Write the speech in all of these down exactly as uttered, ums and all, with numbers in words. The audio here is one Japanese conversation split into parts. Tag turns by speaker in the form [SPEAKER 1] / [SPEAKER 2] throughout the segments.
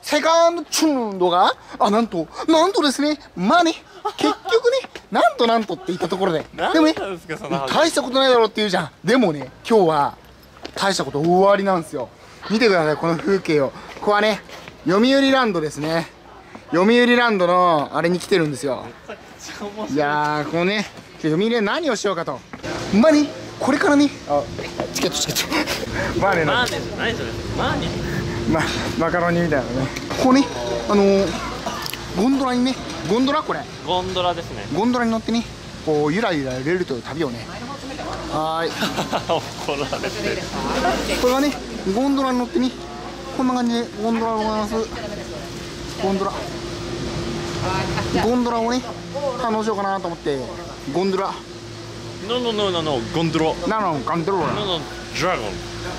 [SPEAKER 1] セカンドチューンドが、あ、なんと、なんとですね、まあね、結局ね、なんとなんとって言ったところで、でもね、大したことないだろうって言うじゃん。でもね、今日は、大したこと終わりなんですよ。見てください、この風景を。ここはね、読売ランドですね。読売ランドの、あれに来てるんですよ。いやー、このね、読売で何をしようかと。まあね、これからね、あ、チケットチケット。まあね、
[SPEAKER 2] マーネじゃないそれ。マーネ。
[SPEAKER 1] ま、マカロニみたいなね。ここね、あのー、ゴンドラにね、ゴンドラこれ。
[SPEAKER 2] ゴンドラですね。
[SPEAKER 1] ゴンドラに乗ってね、こうゆらゆら揺れるという旅をね。はーい。
[SPEAKER 2] 怒られてる。
[SPEAKER 1] これはね、ゴンドラに乗ってね、こんな感じでゴンドラを回す。ゴンドラ。ゴンドラをね、反応しようかなと思って、ゴンドラ。
[SPEAKER 2] ノノノノノゴンドラ。
[SPEAKER 1] なの、ゴンドラ。
[SPEAKER 2] ノノドラゴン。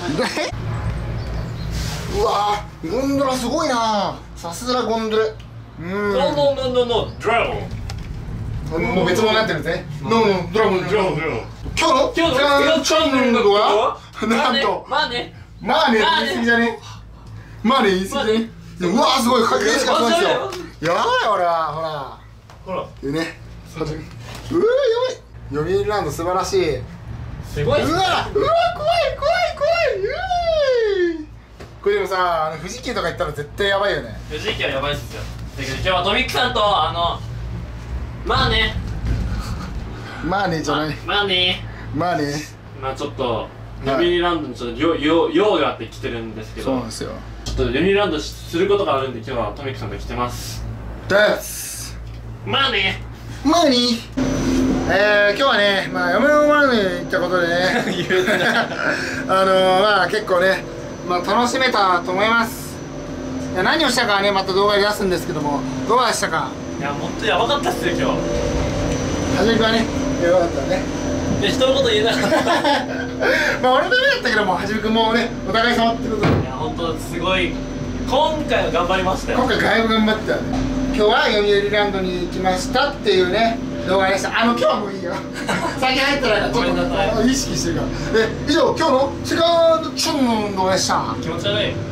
[SPEAKER 1] うわー、ゴンドラすごいな。さすがゴンドラ。うん。
[SPEAKER 2] ノノノノノドラゴン。
[SPEAKER 1] もう別物になってるんですね。ノノドラゴン、ドラゴン、ドラゴン。今日の
[SPEAKER 2] 今日の
[SPEAKER 1] チャンネルの動画、なんと、
[SPEAKER 2] マーネ。
[SPEAKER 1] まあね、言い過ぎじゃね。まあね、言い過ぎじゃね。うわー、すごい、かっこいいしかったんですよ。やばい、ほら、ほら。
[SPEAKER 2] ほら。
[SPEAKER 1] でね、うわー、やばい。読売ランド素晴らしい。
[SPEAKER 2] すごい。
[SPEAKER 1] うわ、うわ、怖い、怖い、怖い、うい。これでもさ、あの富士急とか行ったら絶対やばいよね。
[SPEAKER 2] 富士急はやばいっすよ。だけど今日はトミックさんとあのまあね。
[SPEAKER 1] まあねじゃない。
[SPEAKER 2] まあね。
[SPEAKER 1] まあね。
[SPEAKER 2] まあちょっと読売ランドにちょっと用用用があって来てるんですけど。
[SPEAKER 1] そうなんですよ。
[SPEAKER 2] ちょっと読売ランドすることがあるんで今日はトミックさんと来てます。
[SPEAKER 1] です。
[SPEAKER 2] まあね。
[SPEAKER 1] まあね。えー、今日はね、まあ嫁の前に行ったことでねあのー、まあ結構ね、まあ楽しめたと思います。いや、何をしたかはね、また動画で出すんですけども、どうでしたか。
[SPEAKER 2] いや、もっとやばかったっすよ今日。
[SPEAKER 1] 初めからね、やばかったね。
[SPEAKER 2] いや、人のこと言えなかった
[SPEAKER 1] まあ俺ダメだったけども、はじめくんもね、お互い様ってことで。
[SPEAKER 2] いや、ほんとすごい今回は頑張りましたよ。
[SPEAKER 1] 今回外部頑張ったよね。今日は読売ランドに行きましたっていうね、動画でした。あの、今日はもういいよ先入ったらちょっと意識してるから。え、以上、今日のセカンドチューンの動画でした。
[SPEAKER 2] 気持ち悪い。